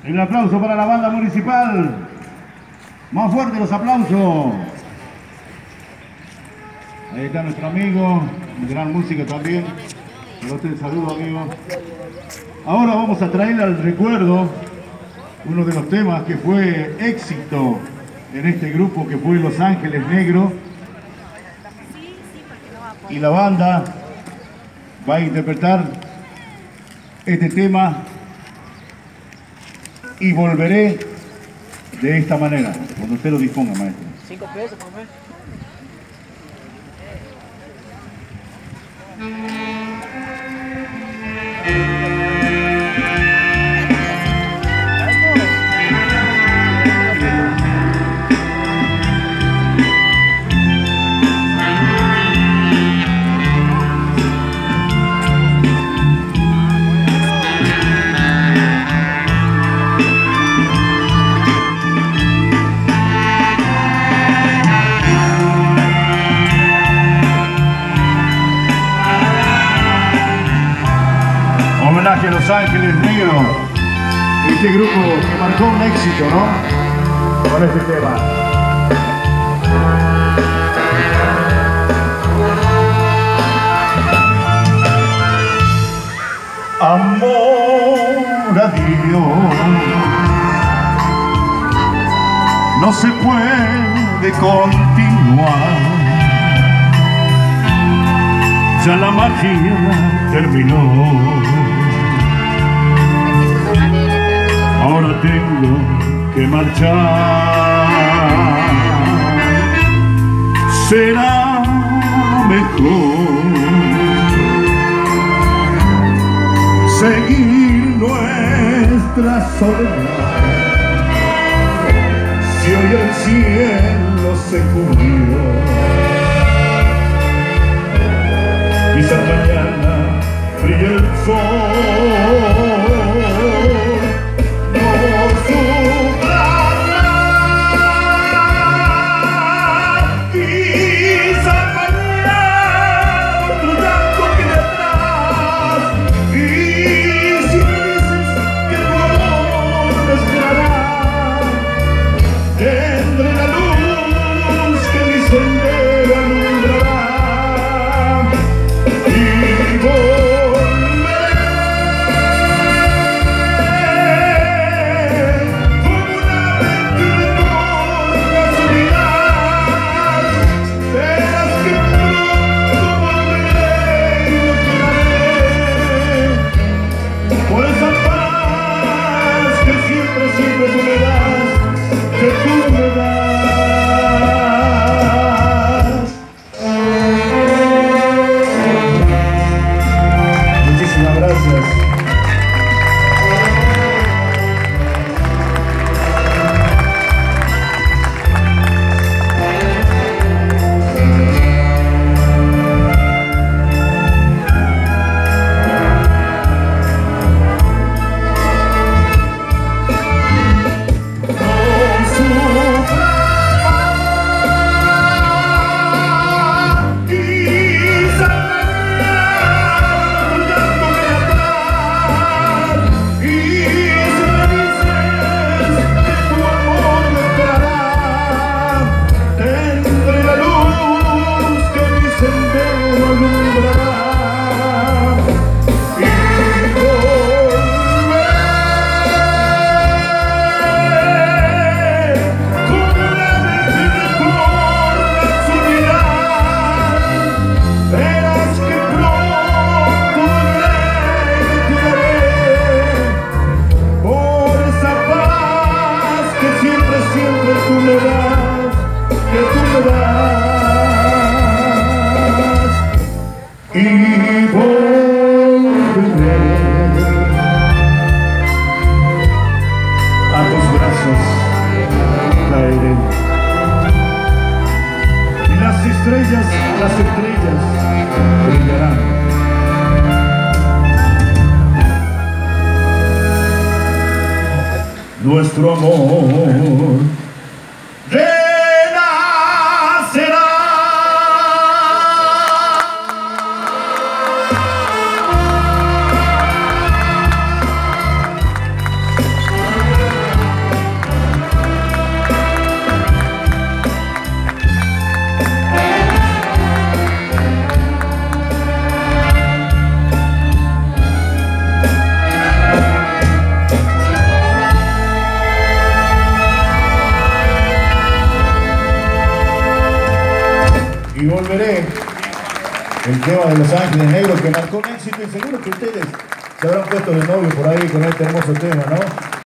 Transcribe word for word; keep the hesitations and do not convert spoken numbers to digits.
Un aplauso para la banda municipal. Más fuerte los aplausos. Ahí está nuestro amigo, un gran músico también. Para usted, saludo, amigo. Ahora vamos a traer al recuerdo uno de los temas que fue éxito en este grupo, que fue Los Ángeles Negros. Y la banda va a interpretar este tema, Y Volveré, de esta manera, cuando usted lo disponga, maestro. Cinco pesos, por mes. Homenaje a Los Ángeles Negros, este grupo que marcó un éxito, ¿no? Con este tema. Amor a Dios, no se puede continuar, ya la magia terminó. Ahora tengo que marchar. Será mejor seguir nuestra soledad. Si hoy el cielo se cubrió, quizás mañana brille el sol. Estrellas, las estrellas brillarán. Nuestro amor renacerá. y volveré. El tema de Los Ángeles Negros que marcó un éxito y seguro que ustedes se habrán puesto de novio por ahí con este hermoso tema, ¿no?